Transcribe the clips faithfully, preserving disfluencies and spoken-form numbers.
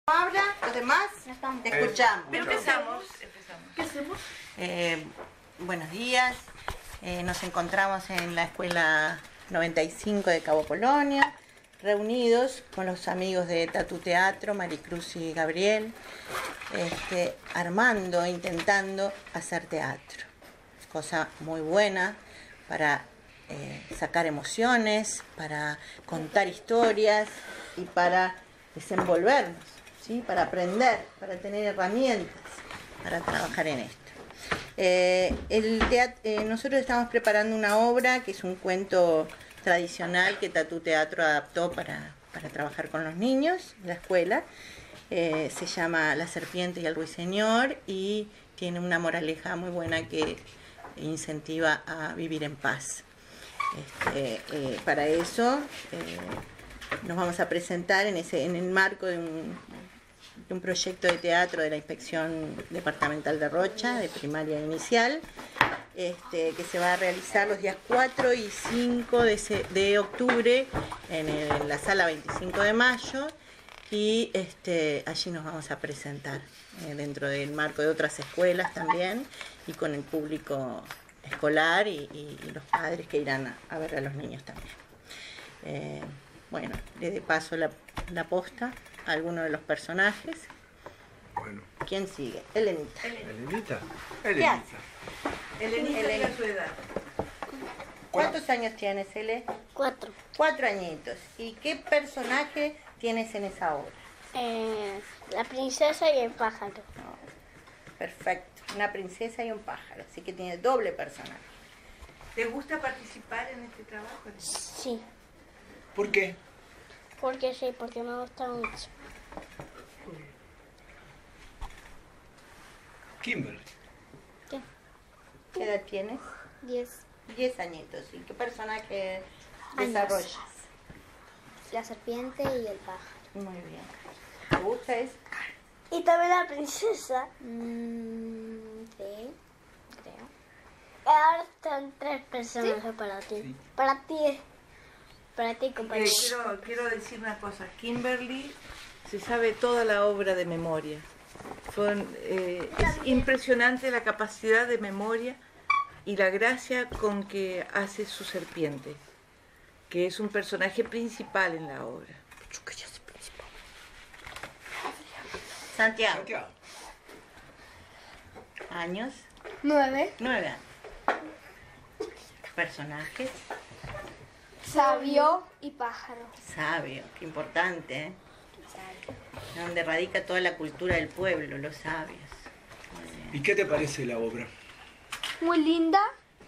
Habla, los demás te escuchamos. Pero empezamos, empezamos. ¿Qué hacemos? Eh, buenos días, eh, nos encontramos en la escuela noventa y cinco de Cabo Polonio, reunidos con los amigos de Tatu Teatro, Maricruz y Gabriel, este, armando, intentando hacer teatro. Cosa muy buena para eh, sacar emociones, para contar historias y para desenvolvernos, ¿sí? Para aprender, para tener herramientas para trabajar en esto. Eh, el teatro, eh, nosotros estamos preparando una obra que es un cuento tradicional que Tatu Teatro adaptó para, para trabajar con los niños en la escuela. Eh, se llama La serpiente y el ruiseñor y tiene una moraleja muy buena que incentiva a vivir en paz. Este, eh, para eso eh, nos vamos a presentar en, ese, en el marco de un, de un proyecto de teatro de la Inspección Departamental de Rocha, de primaria inicial, este, que se va a realizar los días cuatro y cinco de, ese, de octubre en, el, en la sala veinticinco de mayo, y este, allí nos vamos a presentar eh, dentro del marco de otras escuelas también y con el público escolar y, y, y los padres que irán a, a ver a los niños también. Eh, bueno, le de paso la, la posta a alguno de los personajes. Bueno. ¿Quién sigue? Elenita. ¿Elenita? Elenita. Elenita Eleni. es su edad. ¿Cuántos años tienes, Ele? Cuatro. Cuatro añitos. ¿Y qué personaje tienes en esa obra? Eh, la princesa y el pájaro. Oh, perfecto. Una princesa y un pájaro. Así que tiene doble personaje. ¿Te gusta participar en este trabajo? Sí. ¿Por qué? Porque sí, porque me gusta mucho. Kimberly. ¿Qué? ¿Qué edad tienes? Diez. Diez añitos. ¿Y qué personaje Años. desarrollas? La serpiente y el pájaro. Muy bien. ¿Te gusta eso? Y también la princesa. Mm, sí, creo. Ahora están tres personajes ¿Sí? para ti. Sí. Para ti. Para ti, Eh, compañero. quiero, quiero decir una cosa. Kimberly se sabe toda la obra de memoria. Son, eh, es impresionante la capacidad de memoria y la gracia con que hace su serpiente, que es un personaje principal en la obra. Santiago. Santiago. ¿Años? Nueve. Nueve años. Personajes. Sabio y pájaro. Sabio, qué importante, ¿eh? Donde radica toda la cultura del pueblo, los sabios. Muy bien. ¿Y qué te parece la obra? Muy linda.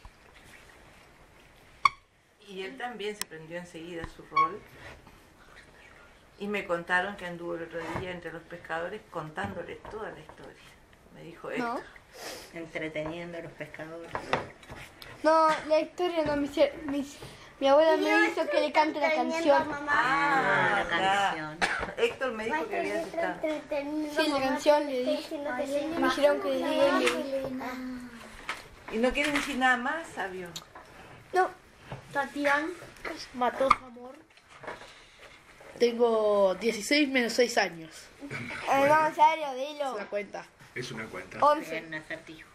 Y él también se prendió enseguida su rol. Y me contaron que anduvo el otro día entre los pescadores contándoles toda la historia. Me dijo esto. No. Entreteniendo a los pescadores. No, la historia no me hicieron. Mi, mi abuela me hizo que le cante la canción. Ah, la ya. canción. Héctor me dijo que había estado. Sí, la canción le dije. Me dijeron que le diga y le dije. ¿Y no quieres decir nada más, sabio? No. Tatián mató su amor. Tengo dieciséis menos seis años. Eh, no, en serio, dilo. Se da cuenta. Es una cuenta. once. Un acertijo.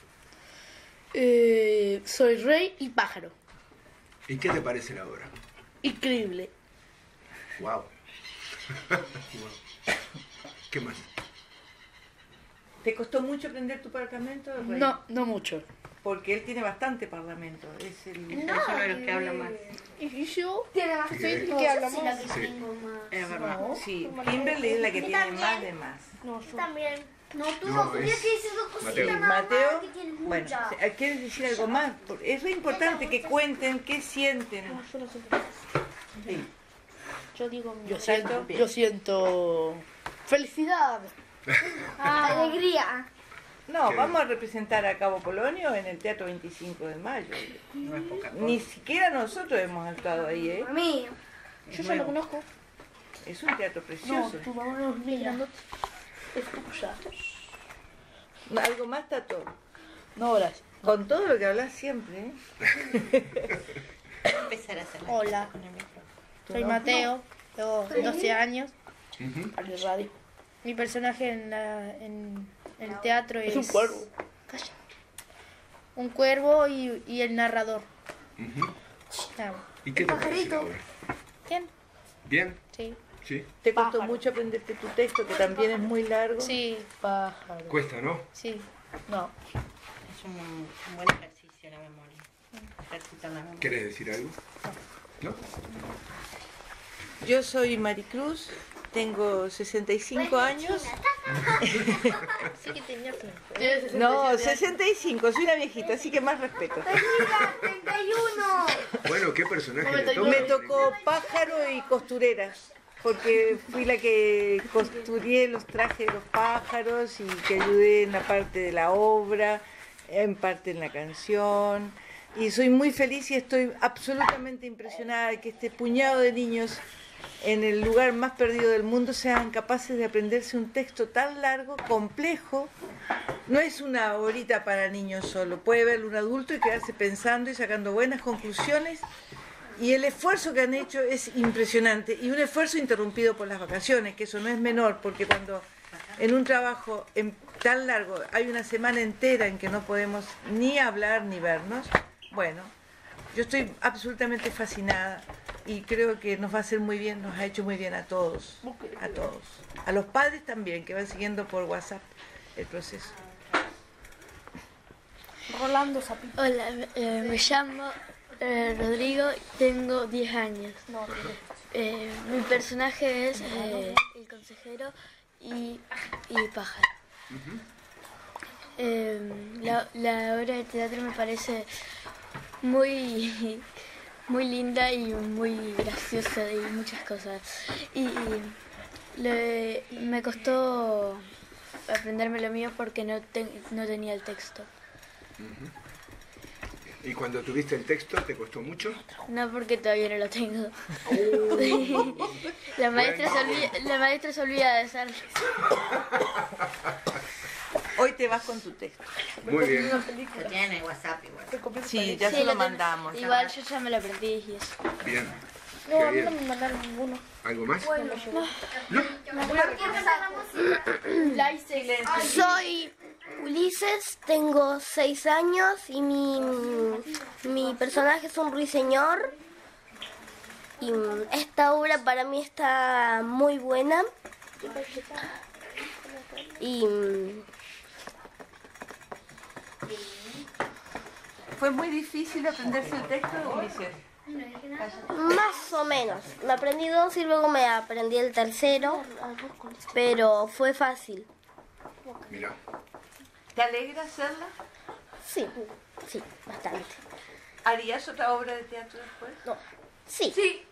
Eh, soy rey y pájaro. ¿Y qué te parece la obra? Increíble. Wow. Wow. ¿Qué más? ¿Te costó mucho aprender tu parlamento, Rey? No, no mucho. Porque él tiene bastante parlamento. Es el... No, son los que hablan más. ¿Y yo? Tiene más Sí. ¿Qué que hablamos? Sí. Es verdad. No. Sí, Kimberly es la que tiene también. más de más. No, yo. También. No, tú No, no, es tienes que decir dos Mateo. cositas nada Mateo, más, que tienes bueno, muchas. ¿quieres decir algo más? Es re importante que cuenten qué sienten. No, yo no siento nada. Sí. Yo digo, yo siento, yo siento felicidad. Alegría. No, Qué vamos a representar a Cabo Polonio en el Teatro veinticinco de mayo. No es poca cosa. Ni siquiera nosotros hemos actuado ahí, ¿eh? A mí. Yo ya lo conozco. Es un teatro No, precioso. tu mamá no es mía. Es tuya. ¿Algo más, Tato? No, gracias. Con todo lo que hablas siempre, ¿eh? Empezar a hacer la Hola. cosa con el micrófono. Soy Mateo, tengo doce años. Ujú. Al de radio. Mi personaje en, la, en el teatro es... Es un cuervo. Calla. Un cuervo y, y el narrador. Ujú. Claro. ¿Y qué te parece la obra? ¿Quién? ¿Bien? Sí. ¿Sí? ¿Te costó mucho aprenderte tu texto, que también es muy largo? Sí, pájaro. Cuesta, ¿no? Sí. No. Es un, un buen ejercicio la memoria. Ejercitar la memoria. ¿Querés decir algo? ¿No? Yo soy Maricruz, tengo sesenta y cinco años. Sí que tenía tiempo. No, sesenta y cinco, soy una viejita, así que más respeto. treinta y uno. Bueno, ¿qué personaje le toca? Me tocó pájaro y costurera, porque fui la que costuré los trajes de los pájaros y que ayudé en la parte de la obra, en parte en la canción. Y soy muy feliz y estoy absolutamente impresionada de que este puñado de niños en el lugar más perdido del mundo sean capaces de aprenderse un texto tan largo, complejo. No es una horita para niños solo, puede verlo un adulto y quedarse pensando y sacando buenas conclusiones. Y el esfuerzo que han hecho es impresionante, y un esfuerzo interrumpido por las vacaciones, que eso no es menor, porque cuando en un trabajo en- tan largo hay una semana entera en que no podemos ni hablar ni vernos, bueno, yo estoy absolutamente fascinada y creo que nos va a hacer muy bien, nos ha hecho muy bien a todos, a todos. A los padres también, que van siguiendo por WhatsApp el proceso. Rolando Zapito. Hola, eh, me llamo eh, Rodrigo, tengo diez años. Eh, mi personaje es eh, el consejero y, y pájaro. Eh, la, la obra de teatro me parece muy, muy linda y muy graciosa y muchas cosas. Y, le- me costó aprenderme lo mío porque no, ten- no tenía el texto. ¿Y cuando tuviste el texto te costó mucho? No, porque todavía no lo tengo. La maestra, se olvida, la maestra se olvida de hacerlo. Hoy te vas con tu texto. Muy bien. Lo tienen en WhatsApp igual. Sí, ya Sí, se lo tengo. mandamos. Igual yo ya me lo aprendí y eso. Bien. No, Qué a mí no bien. me mandaron ninguno. ¿Algo más? La hice. Soy Ulises, tengo seis años y mi, mi personaje es un ruiseñor. Y esta obra para mí está muy buena. Y ¿Fue muy difícil aprenderse el texto, Ulises? más o menos. Me aprendí dos y luego me aprendí el tercero, pero fue fácil. Mira. ¿Te alegra hacerla? Sí, sí, bastante. ¿Harías otra obra de teatro después? No, sí. Sí.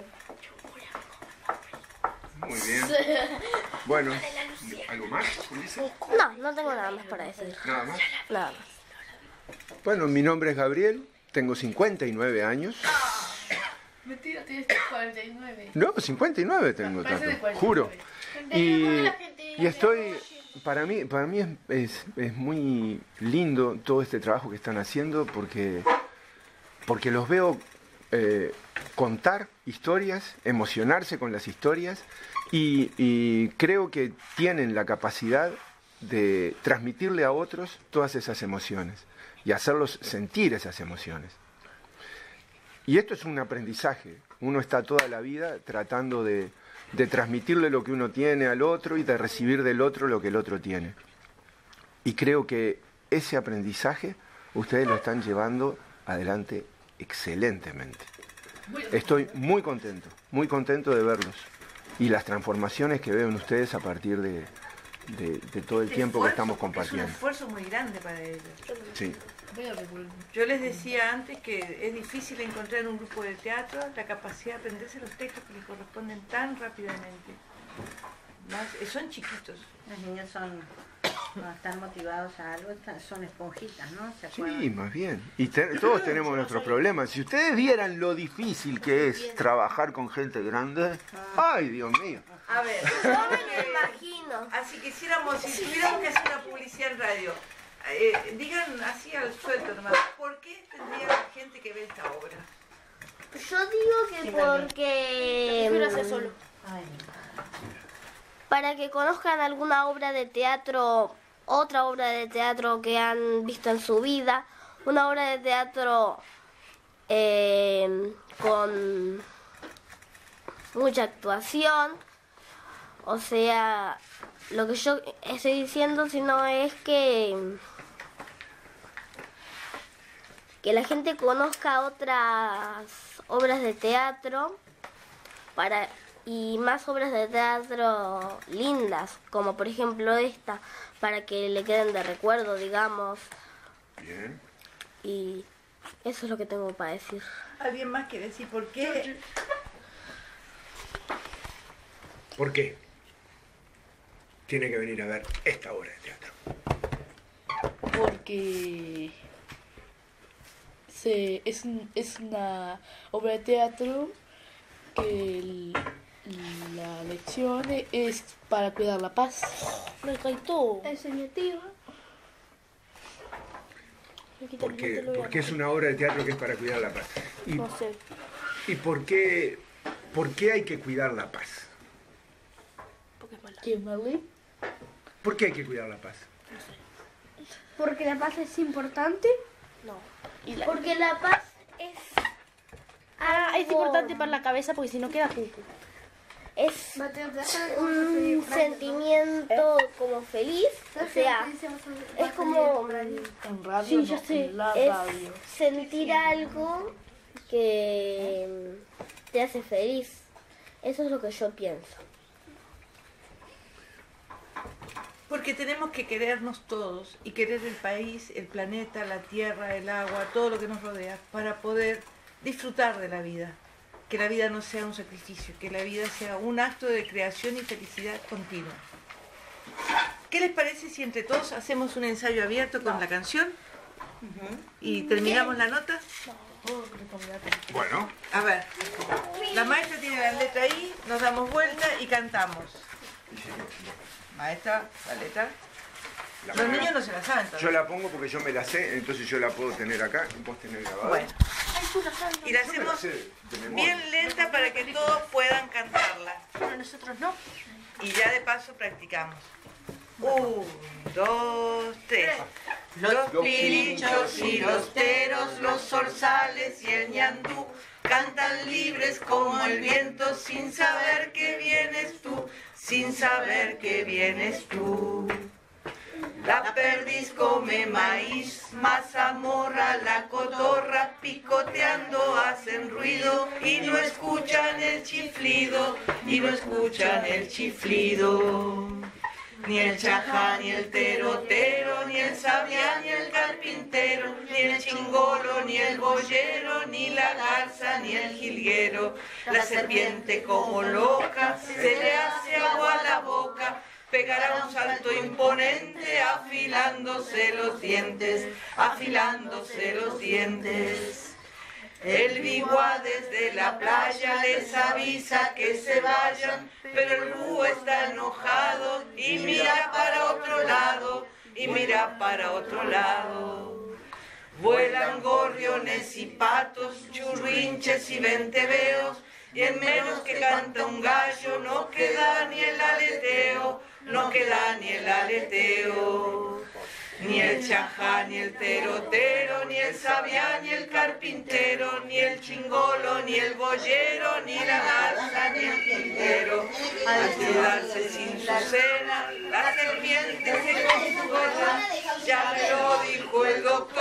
Muy bien. Bueno, ¿algo más, Ulises? No, no tengo nada más para decir. Nada más. Nada más. Bueno, mi nombre es Gabriel, tengo cincuenta y nueve años. Mentira, tienes cuarenta y nueve. No, cincuenta y nueve tengo, Parece de Tato, cuarenta y juro. nueve. Y, y estoy, para mí, para mí es, es, es muy lindo todo este trabajo que están haciendo porque, porque los veo eh, contar historias, emocionarse con las historias y, y creo que tienen la capacidad de transmitirle a otros todas esas emociones y hacerlos sentir esas emociones. Y esto es un aprendizaje. Uno está toda la vida tratando de, de transmitirle lo que uno tiene al otro y de recibir del otro lo que el otro tiene. Y creo que ese aprendizaje ustedes lo están llevando adelante excelentemente. Estoy muy contento, muy contento de verlos y las transformaciones que veo en ustedes a partir de, de, de todo el tiempo que estamos Es un compartiendo. esfuerzo muy grande para ellos. Sí. Yo les decía antes que es difícil encontrar en un grupo de teatro la capacidad de aprenderse los textos que les corresponden tan rápidamente. Más, eh, son chiquitos. Los niños son, cuando están motivados a algo, están- son esponjitas, ¿no? ¿Se acuerdan? Sí, más bien. Y te- todos tenemos nuestros problemas. Si ustedes vieran lo difícil que es trabajar con gente grande, ay, Dios mío. A ver, Yo me lo imagino. así quisiéramos, si tuviéramos que hacer una publicidad en radio, eh, digan así al suelto nomás, ¿por qué tendría la gente que ve esta obra? Yo digo que porque... Prefiero hacer solo. Ay, para que conozcan alguna obra de teatro, otra obra de teatro que han visto en su vida, una obra de teatro eh, con mucha actuación. O sea, lo que yo estoy diciendo sino es que que la gente conozca otras obras de teatro para y más obras de teatro lindas, como por ejemplo esta, para que le queden de recuerdo, digamos. Bien. Y eso es lo que tengo para decir. ¿Alguien más quiere decir por qué? ¿Por qué tiene que venir a ver esta obra de teatro? Porque se, es, un- es una obra de teatro que el- la lección es para cuidar la paz. Me caí todo. Enseñativa. ¿Por qué? Porque es una obra de teatro que es para cuidar la paz. ¿Y, No sé. ¿y por qué, por qué hay que cuidar la paz? Porque es mala. Kimberly. ¿Por qué hay que cuidar la paz? Porque la paz es importante. No. Y la- Porque la paz es Ah, es algo- importante para la cabeza porque si no queda cucu. es Mateo, ¿te das cuenta cómo un se feliz? sentimiento como feliz, o sea, es como En radio, Sí, no, ya sé. en la es radio. sentir algo que te hace feliz. Eso es lo que yo pienso. Porque tenemos que querernos todos y querer el país, el planeta, la tierra, el agua, todo lo que nos rodea, para poder disfrutar de la vida. Que la vida no sea un sacrificio, que la vida sea un acto de creación y felicidad continua. ¿Qué les parece si entre todos hacemos un ensayo abierto con la canción? ¿Y terminamos la nota? Bueno, A ver, la maestra tiene la letra ahí, nos damos vuelta y cantamos. Maestra, la letra. la Los manera- niños no se la saben todavía. yo la pongo porque yo me la sé, entonces yo la puedo tener acá y vos tenés grabada. Bueno, y la Yo me la hacemos sé de memoria. bien lenta para que todos puedan cantarla. Pero nosotros no. Y ya de paso practicamos. Un, dos, tres. Los pirinchos y los teros, los zorzales y el ñandú cantan libres como el viento sin saber que vienes tú, sin saber que vienes tú. La perdiz come maíz, mazamorra, la cotorra picoteando hacen ruido y no escuchan el chiflido, y no escuchan el chiflido. Ni el chajá, ni el terotero, ni el sabiá, ni el carpintero, ni el chingolo, ni el boyero, ni la garza, ni el jilguero. La serpiente como loca se le hace agua a la boca, pegará un salto imponente afilándose los dientes, afilándose los dientes. El biguá desde la playa les avisa que se vayan, pero el búho está enojado y mira para otro lado, y mira para otro lado. Vuelan gorriones y patos, churrinches y venteveos, y en menos que canta un gallo no queda ni el aleteo, no queda ni el aleteo. Ni el chajá, ni el terotero, ni el sabiá, ni el carpintero, ni el chingolo, ni el boyero, ni la garza, ni el quintero. Al quedarse sin su cena, la serpiente se con su gorra, ya me lo dijo el doctor.